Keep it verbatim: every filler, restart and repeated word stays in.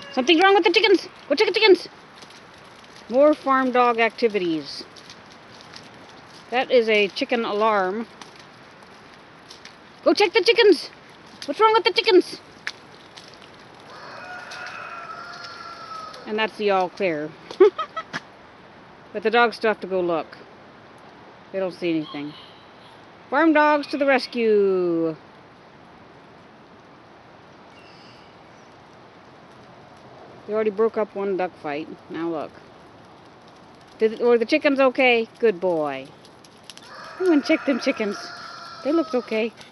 Something's wrong with the chickens. Go check the chickens. More farm dog activities. That is a chicken alarm. Go check the chickens. What's wrong with the chickens? And that's the all clear. But the dogs still have to go look. They don't see anything. Farm dogs to the rescue. They already broke up one duck fight. Now look. Did, were the chickens okay? Good boy. I went and check them chickens. They looked okay.